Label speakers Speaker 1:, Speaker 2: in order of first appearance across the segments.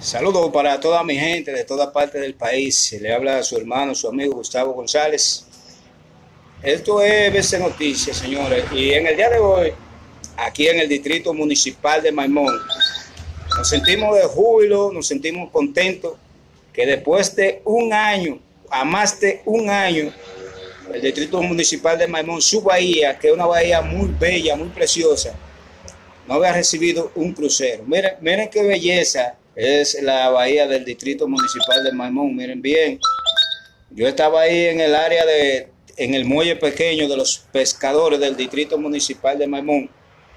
Speaker 1: Saludos para toda mi gente de toda parte del país. Le habla su hermano, su amigo Gustavo González. Esto es BC Noticias, señores. Y en el día de hoy, aquí en el Distrito Municipal de Maimón, nos sentimos de júbilo, nos sentimos contentos que después de un año, a más de un año, el Distrito Municipal de Maimón, su bahía, que es una bahía muy bella, muy preciosa, no había recibido un crucero. Miren qué belleza es la bahía del Distrito Municipal de Maimón. Miren bien, yo estaba ahí en el área en el muelle pequeño de los pescadores del Distrito Municipal de Maimón,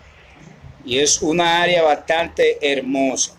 Speaker 1: y es una área bastante hermosa.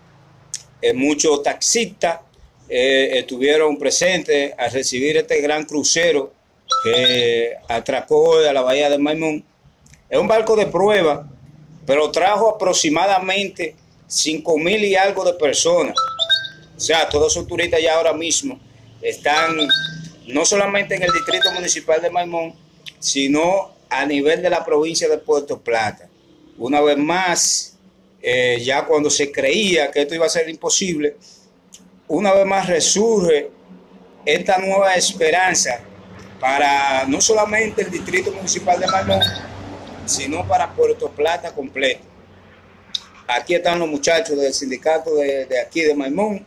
Speaker 1: Muchos taxistas estuvieron presentes al recibir este gran crucero que atracó hoy a la bahía de Maimón. Es un barco de prueba, pero trajo aproximadamente 5,000 y algo de personas. O sea, todos esos turistas ya ahora mismo están no solamente en el Distrito Municipal de Maimón, sino a nivel de la provincia de Puerto Plata. Una vez más, ya cuando se creía que esto iba a ser imposible, una vez más resurge esta nueva esperanza para no solamente el Distrito Municipal de Maimón, sino para Puerto Plata completo. Aquí están los muchachos del sindicato de aquí de Maimón,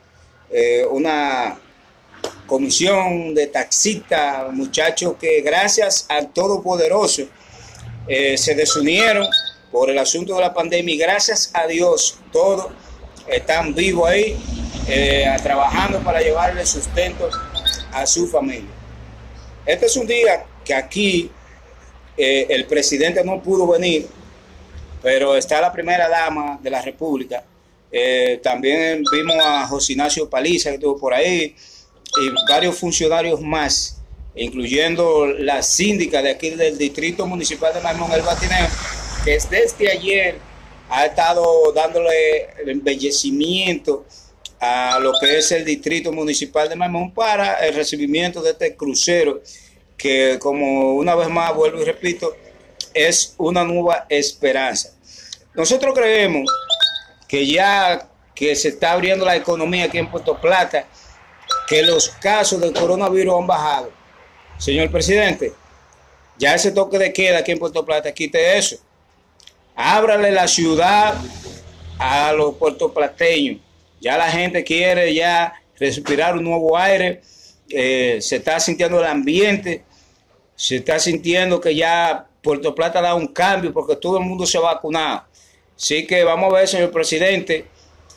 Speaker 1: una comisión de taxistas, muchachos que gracias al Todopoderoso se desunieron por el asunto de la pandemia, y gracias a Dios todos están vivos ahí, trabajando para llevarle sustento a su familia. Este es un día que aquí el presidente no pudo venir, pero está la primera dama de la República. También vimos a José Ignacio Paliza, que estuvo por ahí, y varios funcionarios más, incluyendo la síndica de aquí del Distrito Municipal de Maimón, El Batineo, que desde ayer ha estado dándole el embellecimiento a lo que es el Distrito Municipal de Maimón para el recibimiento de este crucero, que, como una vez más vuelvo y repito, es una nueva esperanza. Nosotros creemos que ya que se está abriendo la economía aquí en Puerto Plata, que los casos del coronavirus han bajado. Señor presidente, ya ese toque de queda aquí en Puerto Plata, quite eso. Ábrale la ciudad a los puertoplateños. Ya la gente quiere ya respirar un nuevo aire. Se está sintiendo el ambiente, se está sintiendo que ya Puerto Plata da un cambio porque todo el mundo se ha vacunado. Así que vamos a ver, señor presidente,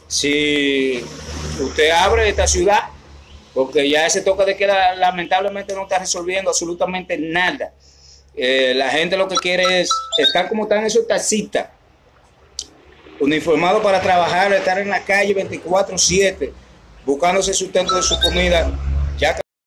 Speaker 1: si usted abre esta ciudad, porque ya ese toque de queda lamentablemente no está resolviendo absolutamente nada. La gente lo que quiere es estar como están esos taxistas, uniformados para trabajar, estar en la calle 24/7, buscándose sustento de su comida